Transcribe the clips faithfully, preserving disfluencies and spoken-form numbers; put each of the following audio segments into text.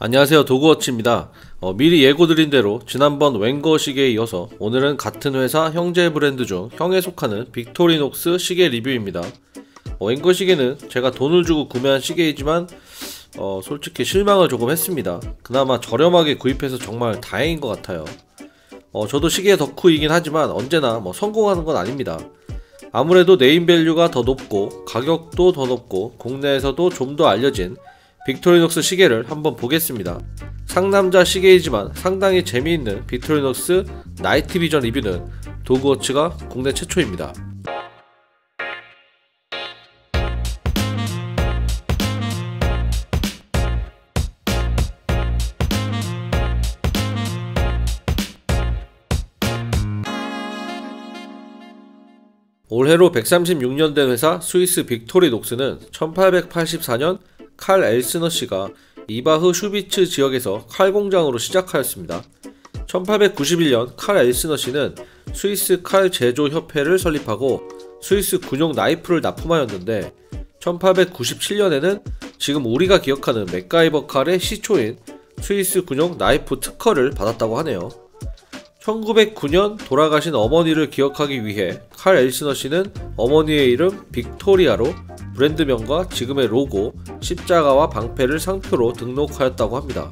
안녕하세요, 도그워치입니다. 어, 미리 예고드린 대로 지난번 웬거 시계에 이어서 오늘은 같은 회사 형제 브랜드 중 형에 속하는 빅토리녹스 시계 리뷰입니다. 어, 웬거 시계는 제가 돈을 주고 구매한 시계이지만 어, 솔직히 실망을 조금 했습니다. 그나마 저렴하게 구입해서 정말 다행인 것 같아요. 어, 저도 시계 덕후이긴 하지만 언제나 뭐 성공하는 건 아닙니다. 아무래도 네임밸류가 더 높고 가격도 더 높고 국내에서도 좀 더 알려진 빅토리녹스 시계를 한번 보겠습니다. 상남자 시계이지만 상당히 재미있는 빅토리녹스 나이트비전 리뷰는 도그워치가 국내 최초입니다. 올해로 백삼십육 년 된 회사 스위스 빅토리녹스는 천팔백팔십사 년 칼 엘스너 씨가 이바흐 슈비츠 지역에서 칼 공장으로 시작하였습니다. 천팔백구십일 년 칼 엘스너 씨는 스위스 칼 제조 협회를 설립하고 스위스 군용 나이프를 납품하였는데 천팔백구십칠 년에는 지금 우리가 기억하는 맥가이버 칼의 시초인 스위스 군용 나이프 특허를 받았다고 하네요. 천구백구 년 돌아가신 어머니를 기억하기 위해 칼 엘스너 씨는 어머니의 이름 빅토리아로 브랜드명과 지금의 로고, 십자가와 방패를 상표로 등록하였다고 합니다.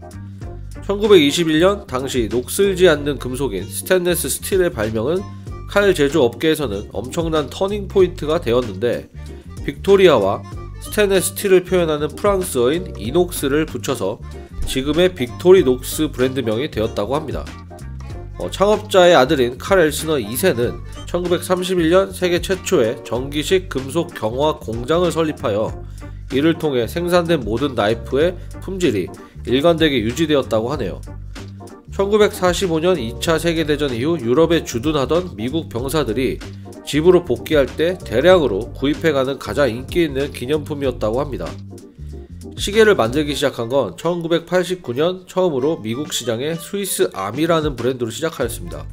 천구백이십일 년 당시 녹슬지 않는 금속인 스테인리스 스틸의 발명은 칼 제조 업계에서는 엄청난 터닝 포인트가 되었는데 빅토리아와 스테인리스 스틸을 표현하는 프랑스어인 이녹스를 붙여서 지금의 빅토리녹스 브랜드명이 되었다고 합니다. 어, 창업자의 아들인 칼 엘스너 이 세는 천구백삼십일 년 세계 최초의 전기식 금속 경화 공장을 설립하여 이를 통해 생산된 모든 나이프의 품질이 일관되게 유지되었다고 하네요. 천구백사십오 년 이 차 세계대전 이후 유럽에 주둔하던 미국 병사들이 집으로 복귀할 때 대량으로 구입해가는 가장 인기 있는 기념품이었다고 합니다. 시계를 만들기 시작한 건 천구백팔십구 년 처음으로 미국 시장에 스위스 아미라는 브랜드로 시작하였습니다.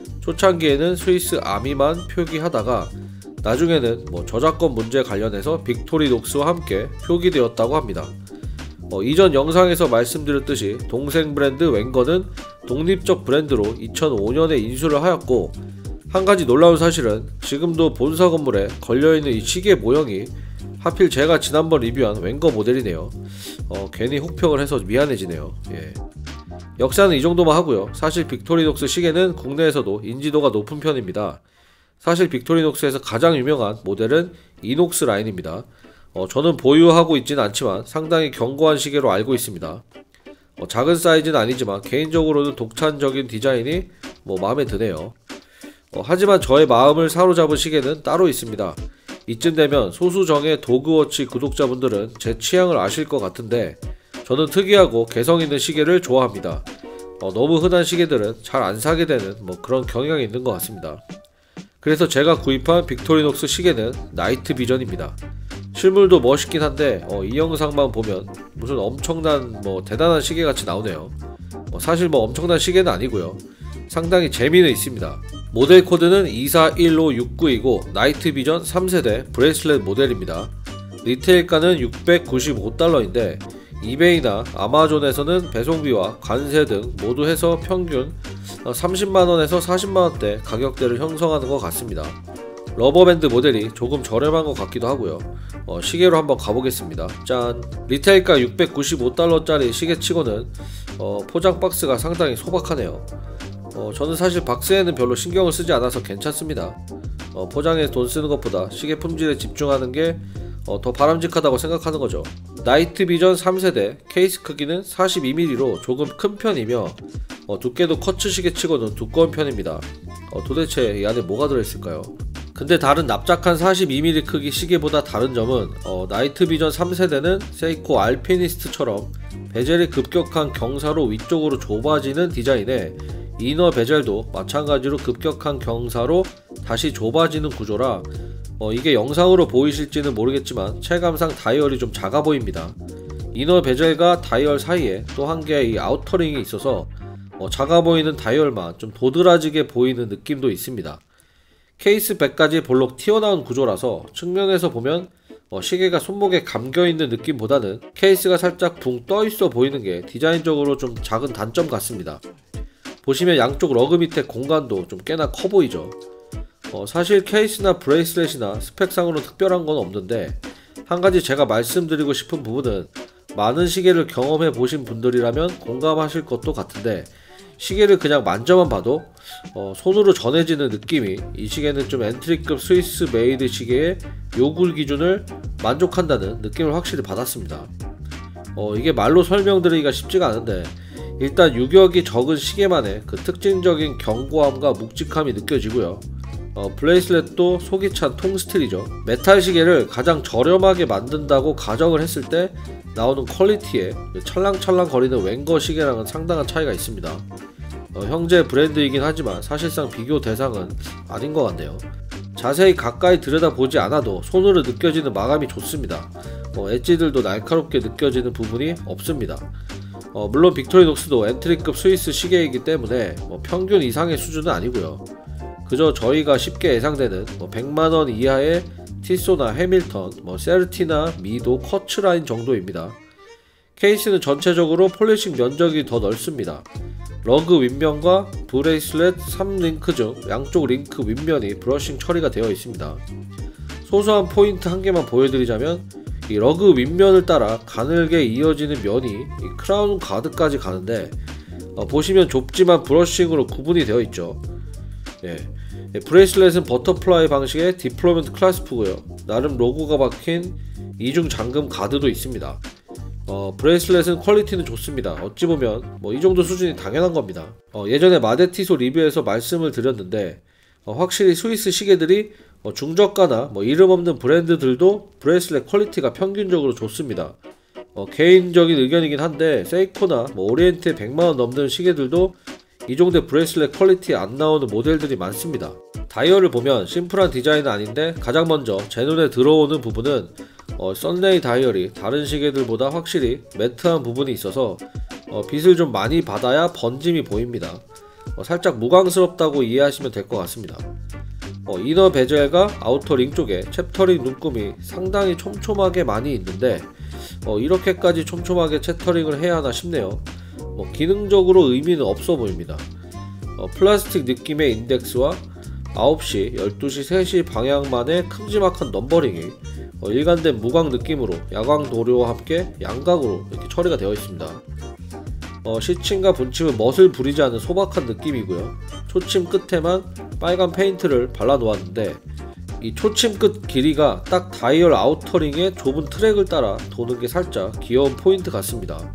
초창기에는 스위스 아미만 표기하다가 나중에는 뭐 저작권 문제 관련해서 빅토리녹스와 함께 표기되었다고 합니다. 어, 이전 영상에서 말씀드렸듯이 동생 브랜드 웬거는 독립적 브랜드로 이천오 년에 인수를 하였고, 한가지 놀라운 사실은 지금도 본사 건물에 걸려있는 이 시계 모형이 하필 제가 지난번 리뷰한 웬거 모델이네요. 어, 괜히 혹평을 해서 미안해지네요. 예. 역사는 이 정도만 하고요. 사실 빅토리녹스 시계는 국내에서도 인지도가 높은 편입니다. 사실 빅토리녹스에서 가장 유명한 모델은 이녹스 라인입니다. 어, 저는 보유하고 있진 않지만 상당히 견고한 시계로 알고 있습니다. 어, 작은 사이즈는 아니지만 개인적으로는 독창적인 디자인이 뭐 마음에 드네요. 어, 하지만 저의 마음을 사로잡은 시계는 따로 있습니다. 이쯤 되면 소수정의 도그워치 구독자분들은 제 취향을 아실 것 같은데 저는 특이하고 개성있는 시계를 좋아합니다. 어, 너무 흔한 시계들은 잘 안 사게 되는 뭐 그런 경향이 있는 것 같습니다. 그래서 제가 구입한 빅토리녹스 시계는 나이트비전입니다. 실물도 멋있긴 한데 어, 이 영상만 보면 무슨 엄청난 뭐 대단한 시계같이 나오네요. 어, 사실 뭐 엄청난 시계는 아니고요. 상당히 재미는 있습니다. 모델 코드는 이사일오육구이고 나이트비전 삼 세대 브레이슬렛 모델입니다. 리테일가는 육백구십오 달러인데 이베이나 아마존에서는 배송비와 관세 등 모두 해서 평균 삼십만 원에서 사십만 원대 가격대를 형성하는 것 같습니다. 러버밴드 모델이 조금 저렴한 것 같기도 하고요. 어, 시계로 한번 가보겠습니다. 짠! 리테일가 육백구십오 달러짜리 시계치고는 어, 포장 박스가 상당히 소박하네요. 어, 저는 사실 박스에는 별로 신경을 쓰지 않아서 괜찮습니다. 어, 포장에 돈 쓰는 것보다 시계 품질에 집중하는 게 어, 더 바람직하다고 생각하는 거죠. 나이트비전 삼 세대 케이스 크기는 사십이 밀리미터로 조금 큰 편이며 어, 두께도 커츠 시계치고는 두꺼운 편입니다. 어, 도대체 이 안에 뭐가 들어있을까요? 근데 다른 납작한 사십이 밀리미터 크기 시계보다 다른 점은 어, 나이트비전 삼 세대는 세이코 알피니스트처럼 베젤이 급격한 경사로 위쪽으로 좁아지는 디자인에 이너 베젤도 마찬가지로 급격한 경사로 다시 좁아지는 구조라 어, 이게 영상으로 보이실지는 모르겠지만 체감상 다이얼이 좀 작아 보입니다. 이너 베젤과 다이얼 사이에 또 한 개의 이 아우터링이 있어서 어, 작아 보이는 다이얼만 좀 도드라지게 보이는 느낌도 있습니다. 케이스 백까지 볼록 튀어나온 구조라서 측면에서 보면 어, 시계가 손목에 감겨있는 느낌보다는 케이스가 살짝 붕 떠있어 보이는 게 디자인적으로 좀 작은 단점 같습니다. 보시면 양쪽 러그 밑에 공간도 좀 꽤나 커 보이죠. 어, 사실 케이스나 브레이슬렛이나 스펙상으로 특별한 건 없는데, 한 가지 제가 말씀드리고 싶은 부분은 많은 시계를 경험해 보신 분들이라면 공감하실 것도 같은데, 시계를 그냥 만져만 봐도 어, 손으로 전해지는 느낌이 이 시계는 좀 엔트리급 스위스 메이드 시계의 요구 기준을 만족한다는 느낌을 확실히 받았습니다. 어, 이게 말로 설명드리기가 쉽지가 않은데, 일단 유격이 적은 시계만의 그 특징적인 견고함과 묵직함이 느껴지고요. 어, 브레이슬렛도 속이 찬 통스틸이죠. 메탈 시계를 가장 저렴하게 만든다고 가정을 했을 때 나오는 퀄리티에 찰랑찰랑 거리는 웸거 시계랑은 상당한 차이가 있습니다. 어, 형제 브랜드이긴 하지만 사실상 비교 대상은 아닌 것 같네요. 자세히 가까이 들여다보지 않아도 손으로 느껴지는 마감이 좋습니다. 어, 엣지들도 날카롭게 느껴지는 부분이 없습니다. 어, 물론 빅토리녹스도 엔트리급 스위스 시계이기 때문에 뭐 평균 이상의 수준은 아니고요. 그저 저희가 쉽게 예상되는 뭐 백만원 이하의 티소나 해밀턴, 뭐 세르티나 미도 커츠라인 정도입니다. 케이스는 전체적으로 폴리싱 면적이 더 넓습니다. 러그 윗면과 브레이슬렛 삼 링크 중 양쪽 링크 윗면이 브러싱 처리가 되어 있습니다. 소소한 포인트 한 개만 보여드리자면, 이 러그 윗면을 따라 가늘게 이어지는 면이 이 크라운 가드까지 가는데, 어, 보시면 좁지만 브러싱으로 구분이 되어 있죠. 예. 브레이슬렛은 버터플라이 방식의 디플로먼트 클래스프고요. 나름 로고가 박힌 이중 잠금 가드도 있습니다. 어, 브레이슬렛은 퀄리티는 좋습니다. 어찌 보면 뭐 이 정도 수준이 당연한 겁니다. 어, 예전에 마데티소 리뷰에서 말씀을 드렸는데, 어, 확실히 스위스 시계들이 어, 중저가나 뭐 이름 없는 브랜드들도 브레이슬렛 퀄리티가 평균적으로 좋습니다. 어, 개인적인 의견이긴 한데 세이코나 뭐 오리엔트의 백만원 넘는 시계들도 이 정도의 브레이슬렛 퀄리티 안 나오는 모델들이 많습니다. 다이얼을 보면 심플한 디자인은 아닌데, 가장 먼저 제 눈에 들어오는 부분은 어, 썬레이 다이얼이 다른 시계들보다 확실히 매트한 부분이 있어서 어, 빛을 좀 많이 받아야 번짐이 보입니다. 어, 살짝 무광스럽다고 이해하시면 될 것 같습니다. 어, 이너 베젤과 아우터 링 쪽에 챕터링 눈금이 상당히 촘촘하게 많이 있는데, 어, 이렇게까지 촘촘하게 챕터링을 해야 하나 싶네요. 뭐 기능적으로 의미는 없어 보입니다. 어, 플라스틱 느낌의 인덱스와 아홉 시, 열두 시, 세 시 방향만의 큼지막한 넘버링이 어, 일관된 무광 느낌으로 야광 도료와 함께 양각으로 이렇게 처리가 되어 있습니다. 어, 시침과 분침은 멋을 부리지 않은 소박한 느낌이고요. 초침 끝에만 빨간 페인트를 발라 놓았는데, 이 초침 끝 길이가 딱 다이얼 아우터링의 좁은 트랙을 따라 도는 게 살짝 귀여운 포인트 같습니다.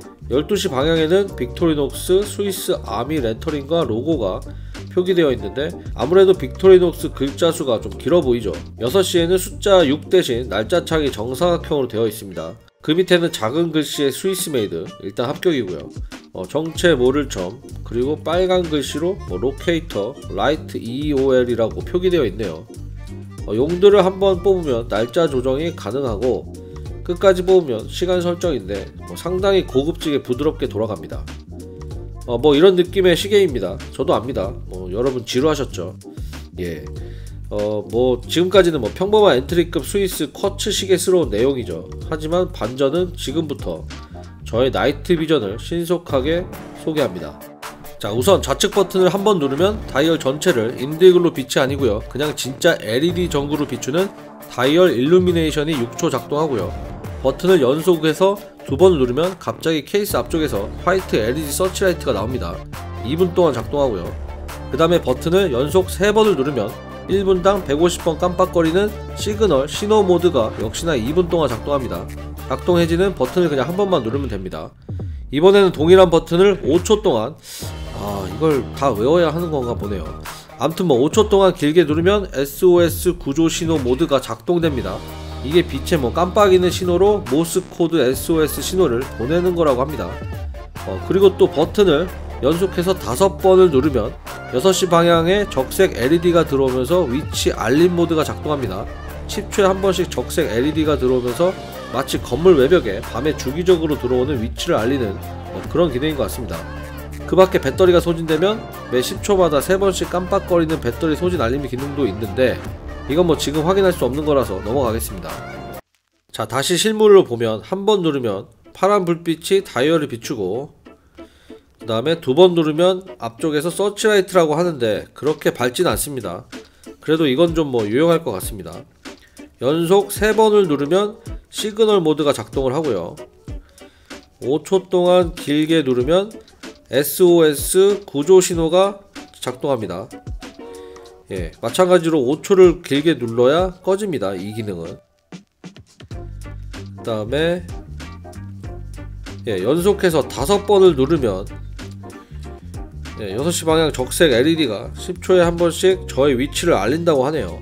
열두 시 방향에는 빅토리녹스 스위스 아미 레터링과 로고가 표기되어 있는데, 아무래도 빅토리녹스 글자 수가 좀 길어 보이죠. 여섯 시에는 숫자 육 대신 날짜창이 정사각형으로 되어 있습니다. 그 밑에는 작은 글씨의 스위스 메이드, 일단 합격이고요. 어, 정체 모를 점, 그리고 빨간 글씨로 뭐 로케이터, 라이트 이이오엘이라고 표기되어 있네요. 어, 용들을 한번 뽑으면 날짜 조정이 가능하고, 끝까지 뽑으면 시간 설정인데 뭐 상당히 고급지게 부드럽게 돌아갑니다. 어, 뭐 이런 느낌의 시계입니다. 저도 압니다. 뭐 여러분 지루하셨죠? 예. 어, 뭐 지금까지는 뭐 평범한 엔트리급 스위스 쿼츠 시계스러운 내용이죠. 하지만 반전은 지금부터 저의 나이트 비전을 신속하게 소개합니다. 자, 우선 좌측 버튼을 한번 누르면 다이얼 전체를 인디글로 빛이 아니고요, 그냥 진짜 엘이디 전구로 비추는 다이얼 일루미네이션이 육 초 작동하고요. 버튼을 연속해서 두 번 누르면 갑자기 케이스 앞쪽에서 화이트 엘이디 서치라이트가 나옵니다. 이 분 동안 작동하고요. 그 다음에 버튼을 연속 세 번을 누르면 일 분당 백오십 번 깜빡거리는 시그널 신호 모드가 역시나 이 분 동안 작동합니다. 작동 해지는 버튼을 그냥 한 번만 누르면 됩니다. 이번에는 동일한 버튼을 오 초 동안, 아 이걸 다 외워야 하는 건가 보네요. 아무튼 뭐 오 초 동안 길게 누르면 에스오에스 구조 신호 모드가 작동됩니다. 이게 빛에 뭐 깜빡이는 신호로 모스 코드 에스오에스 신호를 보내는 거라고 합니다. 어, 그리고 또 버튼을 연속해서 다섯 번을 누르면 여섯 시 방향에 적색 엘이디가 들어오면서 위치 알림 모드가 작동합니다. 십 초에 한 번씩 적색 엘이디가 들어오면서 마치 건물 외벽에 밤에 주기적으로 들어오는 위치를 알리는 어, 그런 기능인 것 같습니다. 그 밖에 배터리가 소진되면 매 십 초마다 세 번씩 깜빡거리는 배터리 소진 알림 기능도 있는데, 이건 뭐 지금 확인할 수 없는 거라서 넘어가겠습니다. 자, 다시 실물로 보면 한 번 누르면 파란 불빛이 다이얼을 비추고, 그 다음에 두 번 누르면 앞쪽에서 서치라이트라고 하는데 그렇게 밝진 않습니다. 그래도 이건 좀 뭐 유용할 것 같습니다. 연속 세 번을 누르면 시그널 모드가 작동을 하고요. 오 초 동안 길게 누르면 에스오에스 구조 신호가 작동합니다. 예, 마찬가지로 오 초를 길게 눌러야 꺼집니다. 이 기능은. 그 다음에 예, 연속해서 다섯 번을 누르면 예, 여섯 시 방향 적색 엘이디가 십 초에 한 번씩 저의 위치를 알린다고 하네요.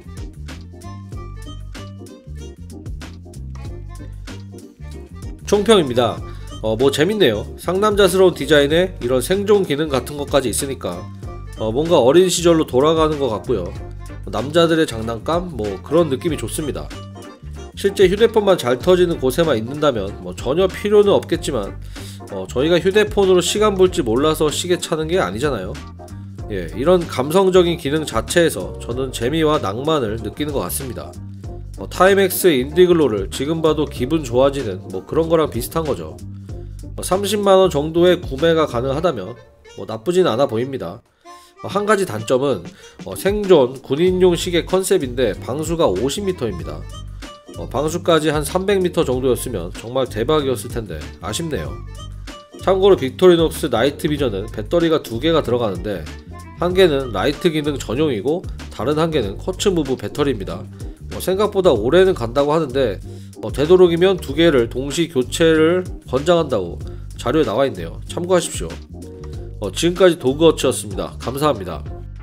총평입니다. 어, 뭐 재밌네요. 상남자스러운 디자인에 이런 생존 기능 같은 것까지 있으니까 어, 뭔가 어린 시절로 돌아가는 것 같고요. 남자들의 장난감 뭐 그런 느낌이 좋습니다. 실제 휴대폰만 잘 터지는 곳에만 있는다면 뭐 전혀 필요는 없겠지만 어, 저희가 휴대폰으로 시간 볼 줄 몰라서 시계 차는 게 아니잖아요. 예, 이런 감성적인 기능 자체에서 저는 재미와 낭만을 느끼는 것 같습니다. 어, 타임엑스 인디글로를 지금 봐도 기분 좋아지는 뭐 그런 거랑 비슷한 거죠. 어, 삼십만 원 정도의 구매가 가능하다면 뭐 나쁘진 않아 보입니다. 어, 한 가지 단점은 어, 생존 군인용 시계 컨셉인데 방수가 오십 미터입니다. 어, 방수까지 한 삼백 미터 정도였으면 정말 대박이었을 텐데 아쉽네요. 참고로 빅토리녹스 나이트 비전은 배터리가 두 개가 들어가는데 한 개는 라이트 기능 전용이고 다른 한 개는 쿼츠 무브 배터리입니다. 어, 생각보다 오래는 간다고 하는데 어, 되도록이면 두 개를 동시 교체를 권장한다고 자료에 나와있네요. 참고하십시오. 어, 지금까지 도그워치였습니다. 감사합니다.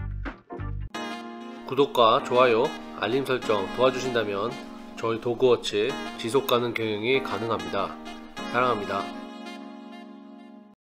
구독과 좋아요, 알림 설정 도와주신다면 저희 도그워치 지속가능 경영이 가능합니다. 사랑합니다.